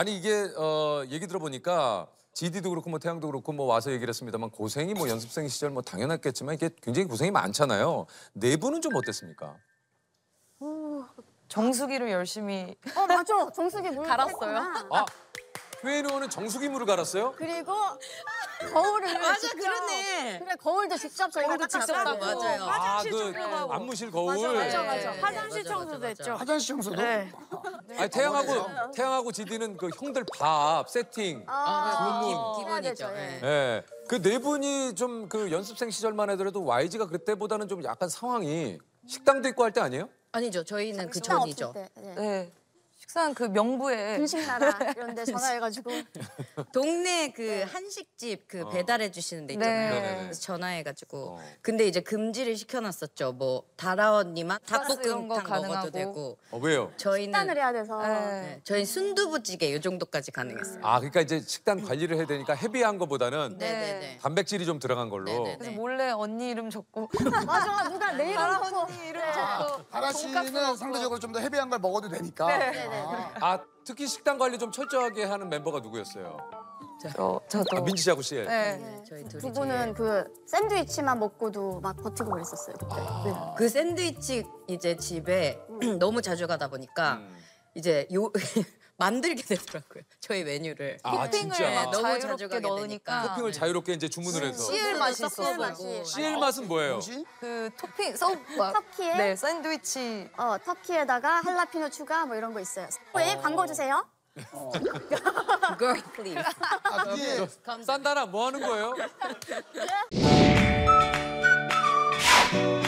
아니 이게 얘기 들어보니까 GD도 그렇고 뭐 태양도 그렇고 뭐 와서 얘기를 했습니다만 고생이 뭐 연습생 시절 뭐 당연했겠지만 이게 굉장히 고생이 많잖아요. 네 분은 좀 어땠습니까? 정수기를 열심히 맞아. 정수기 물 갈았어요. 뺐구나. 아, 회의원은 정수기 물을 갈았어요? 그리고 거울을 맞아, 직접, 그러네. 그래 거울도 직접 저희가 거울도 직접 닦았어요. 닦고. 맞아요. 아, 그 청소하고. 안무실 거울. 맞아. 화장실 맞아, 청소도 맞아. 했죠. 화장실 청소도? 네. 아니 태양하고 GD는 그 형들 밥 세팅. 해야 기본이죠. 되죠, 예. 예. 그 네 분이 좀 그 연습생 시절만 해더라도 YG가 그때보다는 좀 약간 상황이 식당도 있고 할 때 아니에요? 아니죠. 저희는 그 식당 전이죠. 없을 때, 예. 네. 식사는 그 명부에 분식나라 이런 데 전화해가지고 동네 그 한식집 그 배달해 주시는 데 있잖아요. 네. 그래서 전화해가지고. 어. 근데 이제 금지를 시켜놨었죠. 뭐 다라 언니만 이런 거 닭볶음탕 먹어도 가능하고. 되고. 왜요? 저희는 식단을 해야 돼서 네, 저희 순두부찌개 요 정도까지 가능했어요. 아 그러니까 이제 식단 관리를 해야 되니까 헤비한 거보다는 네네네. 단백질이 좀 들어간 걸로. 네네네. 그래서 몰래 언니 이름 적고 맞아. 누가 내 이름 넣고 언니 이름 적고 하라 씨는 상대적으로 좀 더 헤비한 걸 먹어도 되니까. 아 특히 식단 관리 좀 철저하게 하는 멤버가 누구였어요? 저도 아, 민지 자구 씨. 네. 저희 둘이 두 분은 그 샌드위치만 먹고도 막 버티고 그랬었어요 그때. 네. 그 샌드위치 이제 집에 너무 자주 가다 보니까 이제 요 만들게 되더라고요. 저희 메뉴를. 아 토핑을 진짜. 네, 너무 자주 자유롭게 가게 넣으니까 되니까. 토핑을 자유롭게 이제 주문을 해서. 씨알 맛이 섞어서 있었어요. 먹고. 씨알 맛은 뭐예요? 뭐지? 그 토핑 막 터키에 네 샌드위치 터키에다가 할라피뇨 추가 뭐 이런 거 있어요. 왜 광고 주세요? Girl, please. 아, 그게 산다나 뭐 하는 거예요?